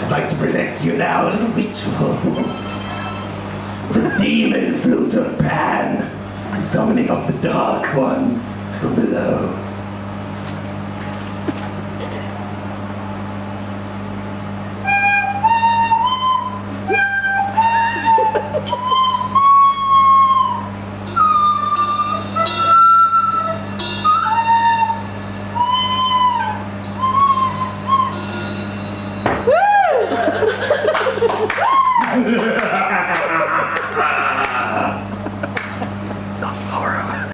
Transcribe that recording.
I'd like to present to you now a little ritual. The DemonFlute of Pan, summoning up the dark ones from below.